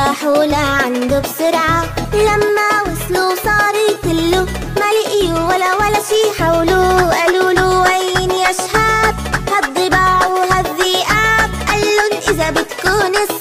راحوا لعنده بسرعة. لما وصلوا صار يتلوا ما لقيوا ولا شي حولوه. قالوله وين يا شهاب هالضباع وهالذئاب؟ قالن إذا بتكون